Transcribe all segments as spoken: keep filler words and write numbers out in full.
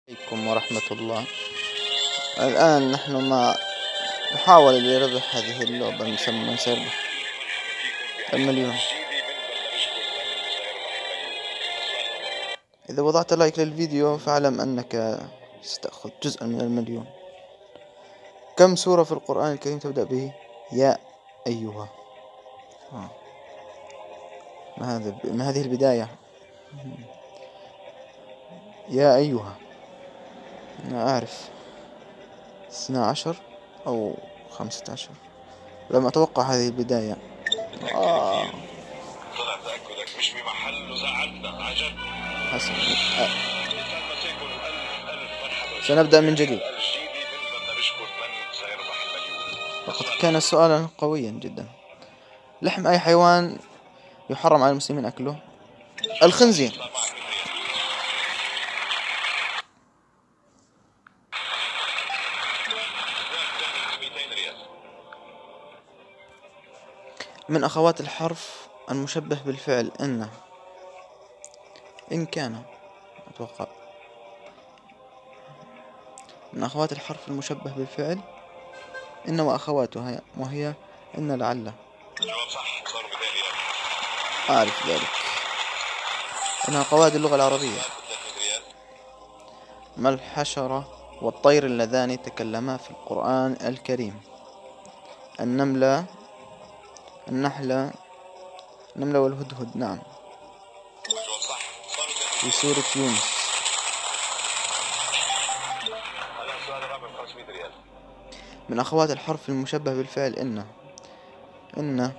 عليكم ورحمة الله. الآن نحن مع محاولة لربح هذه اللعبة المسمى من سيربح المليون. إذا وضعت لايك للفيديو فاعلم أنك ستأخذ جزءا من المليون. كم سورة في القرآن الكريم تبدأ به يا أيها؟ ما هذا ما هذه البداية؟ يا أيها، أنا أعرف اثنا عشر أو خمسة عشر، لم أتوقع هذه البداية. آه. طلع تأكدك مش بمحل وزعلتنا عجب. حسن. أه. مساكن ألف ألف مرحبا. سنبدأ من جديد. الجديدي بدنا نشكر من سيربح المليون. لقد كان سؤالا قويا جدا. لحم أي حيوان يحرم على المسلمين أكله؟ الخنزير. من أخوات الحرف المشبه بالفعل إن إن كان أتوقع من أخوات الحرف المشبه بالفعل إن وأخواتها، وهي إن لعل. أعرف ذلك، إنها قواعد اللغة العربية. ما الحشرة والطير اللذان تكلما في القرآن الكريم؟ النملة، النحلة، النملة والهدهد. نعم، في سورة يونس. من أخوات الحرف المشبه بالفعل إن إن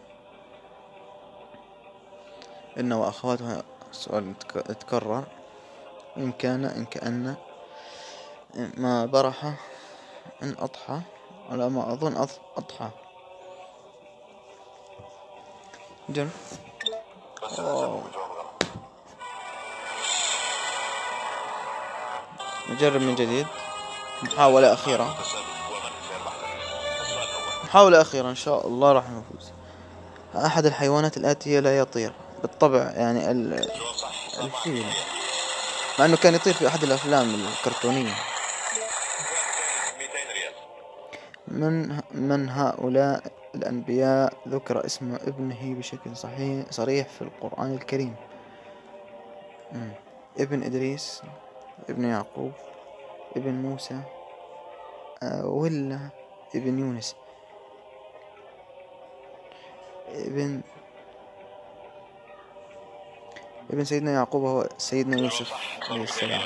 إن وأخواتها. السؤال يتكرر. إن كان، إن كأن، ما برح، إن أضحى، على ما أظن أضحى. جرب. نجرب من جديد. محاولة أخيرة، محاولة أخيرة إن شاء الله راح نفوز. أحد الحيوانات الآتية لا يطير بالطبع، يعني الفيل، مع أنه كان يطير في أحد الأفلام الكرتونية. من من هؤلاء الأنبياء ذكر اسم ابنه بشكل صحيح صريح في القرآن الكريم؟ مم. ابن إدريس، ابن يعقوب، ابن موسى، أه ولا ابن يونس؟ ابن ابن سيدنا يعقوب هو سيدنا يوسف عليه السلام.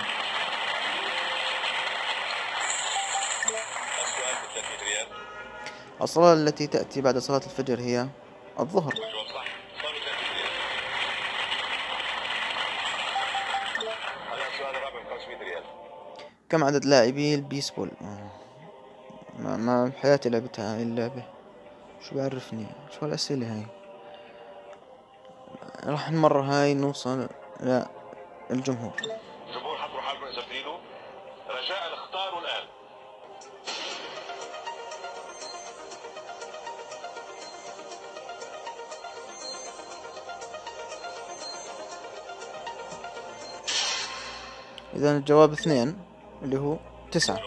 الصلاة التي تأتي بعد صلاة الفجر هي الظهر. كم عدد لاعبي البيسبول؟ ما, ما بحياتي لعبتها هاي اللعبة، شو بعرفني شو الأسئلة هاي. راح المرة هاي نوصل للجمهور. الجمهور حضروا حالكم إذا بتريدوا. رجاء اختاروا الآن. إذا الجواب اثنين اللي هو تسعة.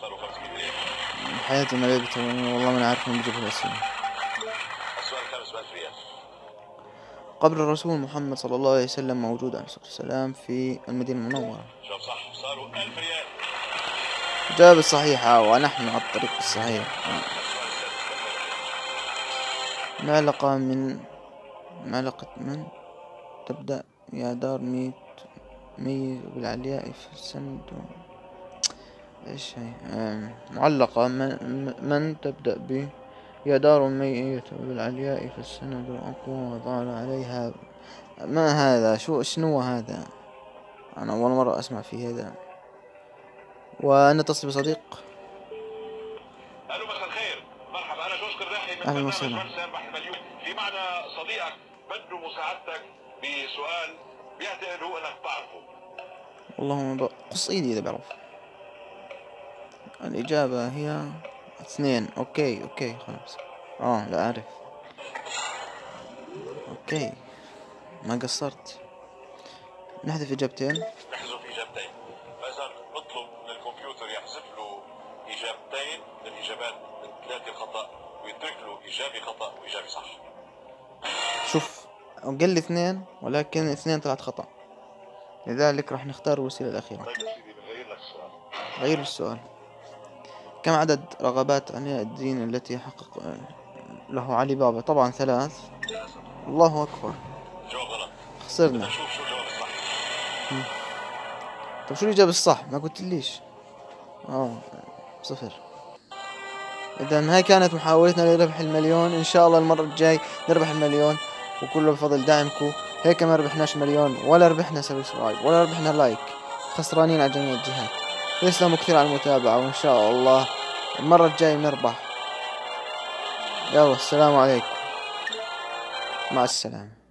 حياتي ما لعبتها والله ما عارف من بجيب الأسئلة. السؤال كان سؤال ريال. قبر الرسول محمد صلى الله عليه وسلم موجود عليه الصلاة والسلام في المدينة المنورة. جواب صح، صاروا ألف ريال. جواب الصحيحة ونحن على الطريق الصحيح. معلقة من معلقة من تبدأ يا دار ميت مي بالعلياء في السند. ايش هي؟ معلقة من, من تبدأ ب يا دار ميت بالعلياء في السند الأقوى وضال عليها. ما هذا؟ شو شنو هذا؟ أنا أول مرة أسمع في هذا. ونتصل بصديق. ألو مساء الخير، مرحبا، أنا جوز قرداحي من أهلا برنامج وسهلا. من سيربح المليون. في معنا صديقك بده مساعدتك بسؤال بيعتقد هو أنك تعرفه. والله قص إيدي إذا بعرف. الإجابة هي اثنين. أوكي أوكي خلاص. آه لا أعرف. أوكي ما قصرت. نحذف إجابتين. نحذف إجابتين. فإذا نطلب اجابات من ثلاثه خطا ويترك له اجابه خطا واجابه صح. شوف، قال لي اثنين ولكن اثنين طلعت خطأ، لذلك راح نختار الوسيلة الأخيرة. طيب يا سيدي بغير لك السؤال. غير السؤال. كم عدد رغبات علاء الدين التي حقق له علي بابا؟ طبعا ثلاث. الله أكبر. جواب غلط. خسرنا. شوف شو الجواب الصح. طب شو الإجابة الصح؟ ما قلت ليش. اه صفر. إذا هاي كانت محاولتنا لربح المليون، إن شاء الله المرة الجاي نربح المليون، وكله بفضل دعمكم. هيك ما ربحناش مليون ولا ربحنا سبسكرايب ولا ربحنا لايك، خسرانين على جميع الجهات. تسلموا كثير على المتابعة، وإن شاء الله المرة الجاي نربح. يلا السلام عليكم، مع السلامة.